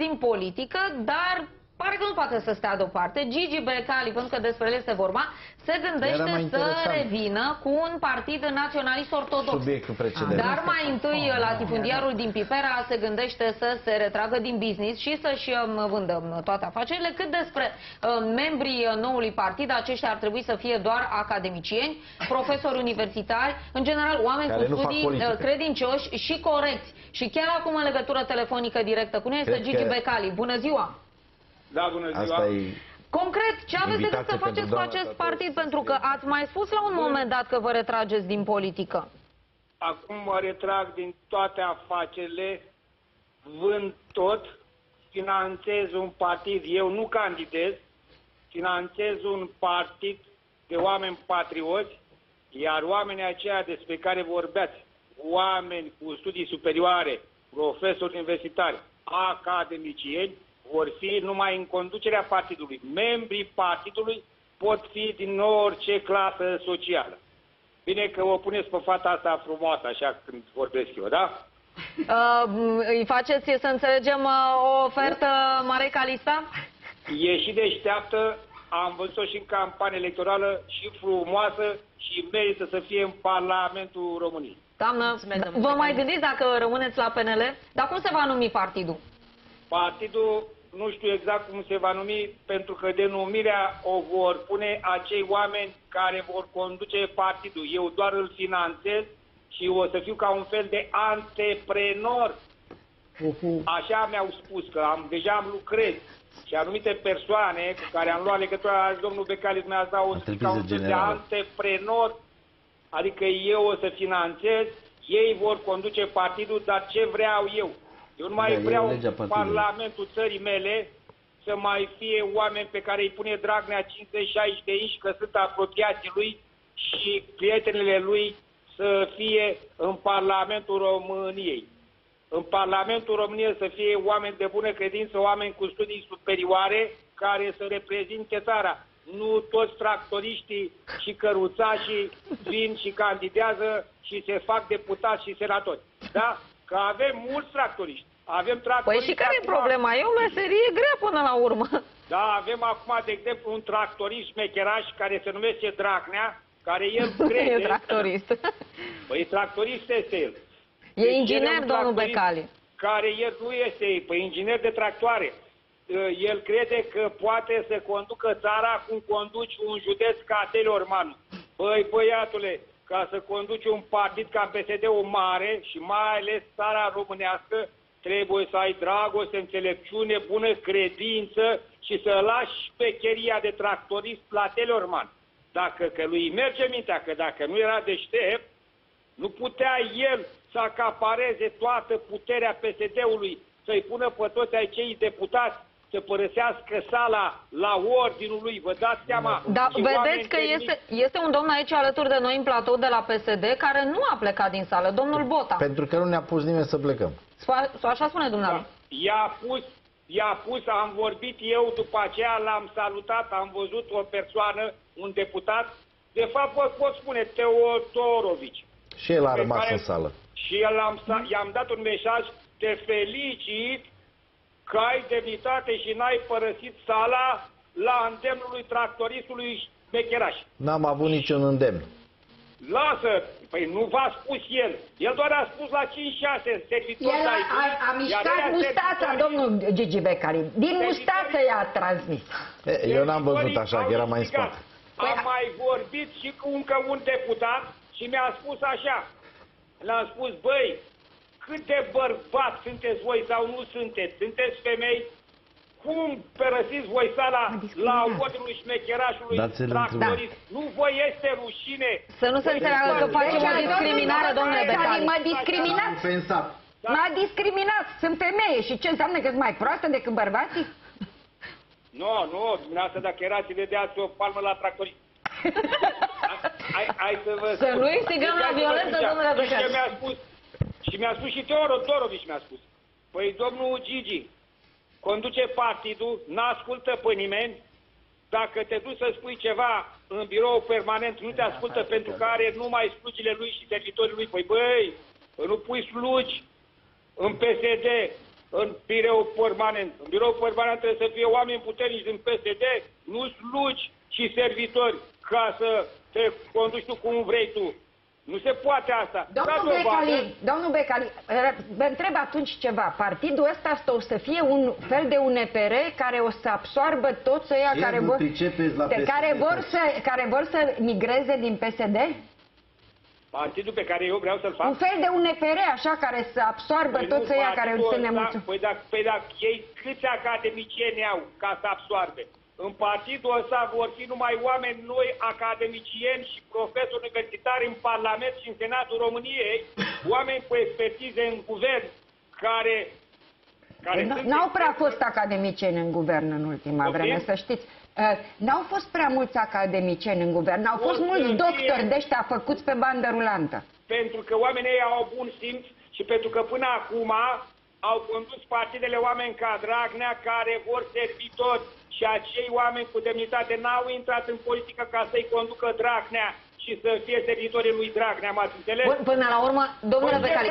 din politică, dar pare că nu poate să stea deoparte. Gigi Becali, pentru că despre el este vorba, se gândește să revină cu un partid naționalist ortodox. Subiectul precedent. Dar mai întâi, latifundiarul din Pipera se gândește să se retragă din business și să-și vândă toate afacerile. Cât despre membrii noului partid, aceștia ar trebui să fie doar academicieni, profesori universitari, în general oameni care cu studii credincioși și corecți. Și chiar acum în legătură telefonică directă cu noi este Gigi Becali. Bună ziua! Da, bună ziua! Concret, ce aveți de gând să faceți cu acest partid? Pentru că ați mai spus la un moment dat că vă retrageți din politică. Acum mă retrag din toate afacerile, vând tot, finanțez un partid, eu nu candidez, finanțez un partid de oameni patrioți, iar oamenii aceia despre care vorbeați, oameni cu studii superioare, profesori universitari, academicieni, vor fi numai în conducerea partidului. Membrii partidului pot fi din orice clasă socială. Bine că o puneți pe fata asta frumoasă, așa când vorbesc eu, da? Îi faceți să înțelegem o ofertă mare ca lista? E și deșteaptă, am văzut-o și în campanie electorală, și frumoasă, și merită să fie în Parlamentul României. Doamnă, vă mai gândiți dacă rămâneți la PNL? Dar cum se va numi partidul? Partidul, nu știu exact cum se va numi, pentru că denumirea o vor pune acei oameni care vor conduce partidul. Eu doar îl finanțez și o să fiu ca un fel de antreprenor. Așa mi-au spus, că deja lucrez. Și anumite persoane cu care am luat legătura, domnul Becali mi-a dat o să fiu ca un fel de antreprenor, adică eu o să finanțez, ei vor conduce partidul, dar ce vreau eu? Eu nu mai vreau în Parlamentul țării mele să mai fie oameni pe care îi pune Dragnea 50-60 de inși că sunt apropiații lui și prietenele lui să fie în Parlamentul României. În Parlamentul României să fie oameni de bună credință, oameni cu studii superioare care să reprezinte țara. Nu toți tractoriștii și căruțașii vin și candidează și se fac deputați și senatori. Da? Că avem mulți tractoriști. Avem tractoriști. Păi și care e problema? E o meserie grea până la urmă. Da, avem acum, de exemplu, un tractorist șmecheraș care se numește Dragnea, care el crede... E tractorist. Păi tractorist este el. E inginer, domnul Becali. Care el nu este, păi inginer de tractoare. El crede că poate să conducă țara cum conduci un județ ca Teleorman. Băi, băiatule, ca să conduci un partid ca PSD-ul mare și mai ales țara românească, trebuie să ai dragoste, înțelepciune, bună credință și să lași șpecheria de tractorist la Teleorman. Că lui merge mintea, că dacă nu era deștept, nu putea el să acapareze toată puterea PSD-ului, să-i pună pe toți acei deputați să părăsească sala la ordinul lui. Vă dați seama? Da, vedeți că este un domn aici alături de noi în platou de la PSD care nu a plecat din sală, domnul Bota. Pentru că nu ne-a pus nimeni să plecăm. Așa spune dumneavoastră. Da. I-a pus, am vorbit eu, după aceea l-am salutat, am văzut o persoană, un deputat, de fapt pot spune Teodorovici. Și el a rămas în sală. Și i-am dat un mesaj, te felicit că ai demnitate și n-ai părăsit sala la îndemnul lui tractoristului șmecheraș. N-am avut niciun îndemn. Lasă! Păi nu v-a spus el. El doar a spus la 5-6 servitori. El a mișcat mustața, domnul Gigi Becali. Din mustață i-a transmis. Eu n-am văzut așa, că era mai în spate. Am mai vorbit și cu încă un deputat și mi-a spus așa. Le-am spus, băi, cât de bărbați sunteți voi sau nu sunteți? Sunteți femei? Cum părăsiți voi sala la ordinul șmecherașului tractorist? Nu vă este rușine? Să nu se înțeleagă că facem o discriminare, domnule Becali. M-a discriminat. M-a discriminat. Sunt femeie și ce înseamnă că sunt mai proastă decât bărbații? Nu, dumneavoastră dacă erați, vedeați o palmă la tractorist. Să nu instigăm la violență, domnule Becali. Și mi-a spus și Teodorovici mi-a spus. Păi domnul Gigi conduce partidul, n-ascultă pe nimeni. Dacă te duci să spui ceva în birou permanent, nu te ascultă pentru că are numai slugile lui și servitorii lui. Păi băi, nu pui slugi în PSD. în birou permanent. În birou permanent trebuie să fie oameni puternici din PSD, nu slugi și servitori ca să te conduci tu cum vrei tu. Nu se poate asta. Domnul Becali, vă întreb atunci ceva. Partidul ăsta o să fie un fel de UNPR care o să absoarbă toți ăia care vor să migreze din PSD? Partidul pe care eu vreau să-l fac? Un fel de UNPR, așa, care să absoarbă toți ăia care sunt nemulțumiți. Păi dacă ei câți academicieni au ca să absoarbe? În partidul ăsta vor fi numai oameni noi, academicieni și profesori universitari în Parlament și în Senatul României, oameni cu expertize în guvern, care N-au prea fost academicieni în guvern în ultima vreme, să știți. N-au fost prea mulți academicieni în guvern, au fost mulți doctori de ăștia făcuți pe bandă rulantă. Pentru că oamenii ei au bun simț și pentru că până acum au condus partidele oameni ca Dragnea, care vor servitori, și acei oameni cu demnitate n-au intrat în politică ca să-i conducă Dragnea și să fie servitorii lui Dragnea, m-ați înțeles? Până la urmă, domnule Becali...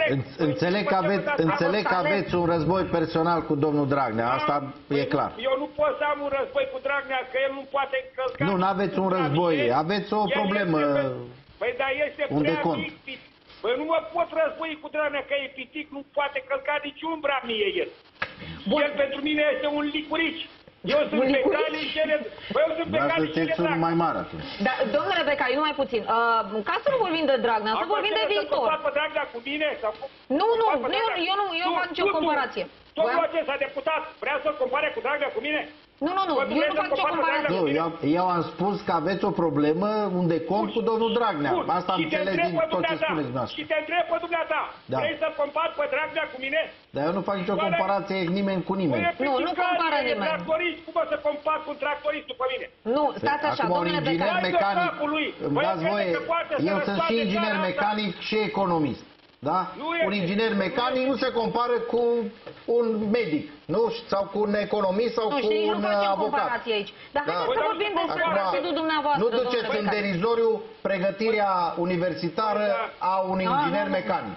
Înțeleg că aveți un război personal cu domnul Dragnea, asta e clar. Eu nu pot să am un război cu Dragnea, că el nu poate încălca... Nu aveți un război, aveți o problemă. Păi, dar este prea mic. Păi nu mă pot război cu Dragnea, că e pitic, nu poate călca nici umbra mie el. El pentru mine este un licurici. Eu sunt Becali și ele... Băi, eu sunt Becali și ele Dragnea. Mai mare atunci. Da, domnule Becali, numai puțin. Ca să nu vorbim de Dragnea, să vorbim de viitor. Acum pe Dragnea cu mine? Nu, eu nu fac nicio comparație. Domnul acesta deputat vrea să compare cu Dragnea cu mine? Nu, eu nu fac nicio comparație. Nu, eu am spus că aveți o problemă unde cont cu domnul Dragnea. Asta înțeleg din tot ce spuneți dumneavoastră. Și te întreb pe dumneata, vrei să compari pe Dragnea cu mine? Dar eu nu fac nicio comparație nimeni cu nimeni. Nu compară nimeni. Tractorist, cum o să compar cu tractoristul pe mine? Nu, stați așa, acum, domnule inginer mecanic, îmi dați voie, eu sunt și inginer mecanic și economist. Da? Un inginer mecanic nu se compară cu un medic, nu? Sau cu un economist sau cu un avocat. Aici. Dar haideți să vorbim despre partidul dumneavoastră. Nu duceți în derizoriu pregătirea universitară a unui inginer mecanic.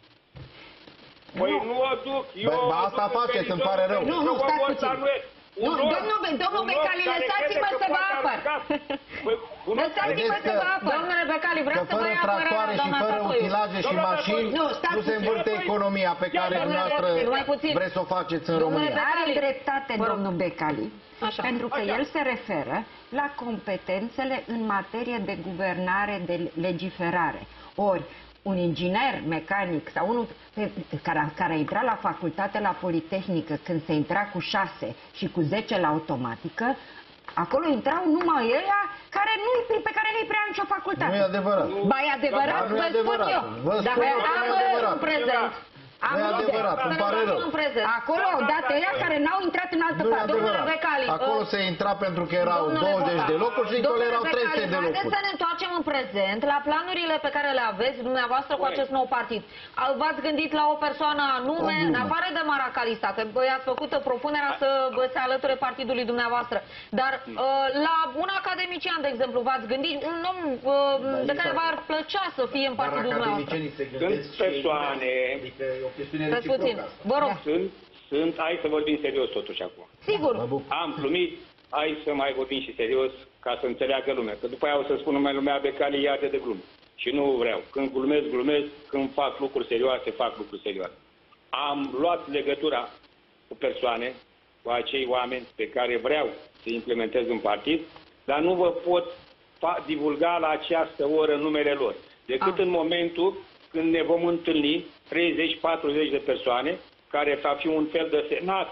Păi nu o duc. Asta faceți, îmi pare rău. Nu, stați puțin. Domnul Becali, lăsați-mă să vă apăr. Lăsați-mă să vă apăr. Domnule Becali, vreau să vă ia tractoare și fără utilaje și mașini nu se învârte economia pe care dumneavoastră vreți să o faceți în România. Are dreptate domnul Becali, pentru că el se referă la competențele în materie de guvernare, de legiferare. Ori, un inginer mecanic sau unul care a intrat la facultate la Politehnică când se intra cu 6 și cu 10 la automatică, acolo intrau numai ăia pe care nu-i prea nicio facultate. Nu e adevărat. Ba, e adevărat, vă spun eu. Dacă am în prezent. Nu e adevărat, îmi pare rău. Acolo au dat ăia care n-au intrat în altă parte. Acolo se intra pentru că erau 20 de locuri și acolo erau 300 de locuri. Haideți să ne întoarcem în prezent la planurile pe care le aveți dumneavoastră cu acest nou partid. V-ați gândit la o persoană anume, în afară de Maracalista, că i-ați făcut propunerea să se alăture partidului dumneavoastră, dar la un academician, de exemplu, v-ați gândit un om de care v-ar plăcea să fie în partidul dumneavoastră? Sunt persoane... Stați puțin, vă rog. Hai să vorbim serios totuși acum. Sigur. Am glumit, hai să mai vorbim și serios ca să înțeleagă lumea. Că după aia o să spun numai lumea Becali iarde de glumă. Și nu vreau. Când glumesc, când fac lucruri serioase, fac lucruri serioase. Am luat legătura cu persoane, cu acei oameni pe care vreau să implementez în partid, dar nu vă pot divulga la această oră numele lor. Decât în momentul când ne vom întâlni 30-40 de persoane, care va fi un fel de senat,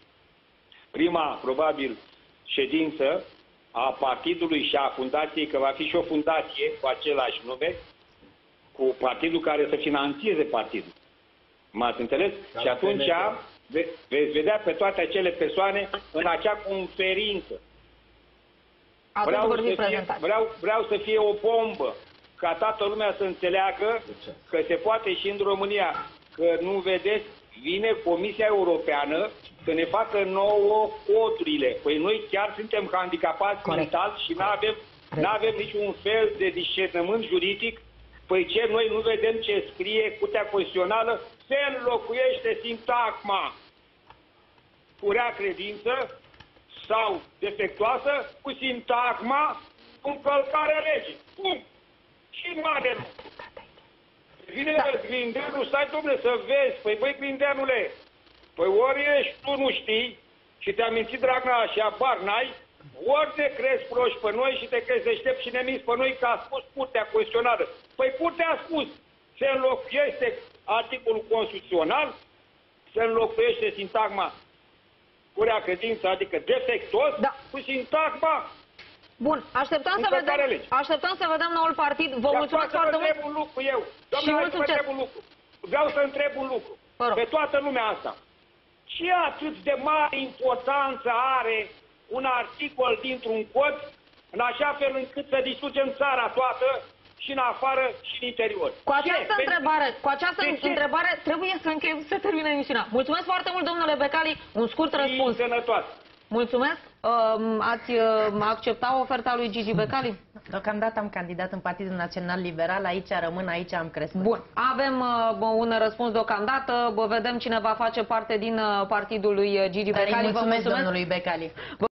prima, probabil, ședință a partidului și a fundației, că va fi și o fundație cu același nume, cu partidul care să finanțeze partidul. M-ați înțeles? Și atunci veți vedea pe toate acele persoane în acea conferință. Vreau să fie o bombă, ca toată lumea să înțeleagă că se poate și în România, că nu vedeți, vine Comisia Europeană să ne facă nouă codurile. Păi noi chiar suntem handicapați mental și nu avem niciun fel de discernământ juridic. Păi ce, noi nu vedem ce scrie Curtea Constituțională? Se înlocuiește sintagma. cu rea credință sau defectuoasă cu sintagma încălcare legii. Cum? Și mare lucru. Vine Grindeanu, stai dom'le să vezi, păi băi Grindeanule, păi ori ești tu nu știi și te-a mințit Dragnea și abar n-ai, ori te crezi proști pe noi și te crezi deștept și ne minți pe noi că a spus Curtea Constituțională. Păi Curtea a spus, se înlocuiește articolul constituțional, se înlocuiește sintagma cu rea credință, adică defectos, da, cu sintagma. Bun, așteptăm să vedem noul partid. Vă mulțumesc foarte mult. Un lucru eu. Vreau să întreb un lucru. Pe toată lumea asta. Ce atât de mare importanță are un articol dintr-un cod în așa fel încât să distrugem țara toată și în afară și în interior? Cu această întrebare trebuie să încheiem, să terminăm emisiunea. Mulțumesc foarte mult, domnule Becali. Un scurt răspuns. Sănătoasă. Mulțumesc. Ați accepta oferta lui Gigi Becali? Deocamdată am candidat în Partidul Național Liberal, aici rămân, aici am crescut. Bun, avem un răspuns deocamdată, vedem cine va face parte din partidul lui Gigi Becali. Mulțumesc domnului Becali.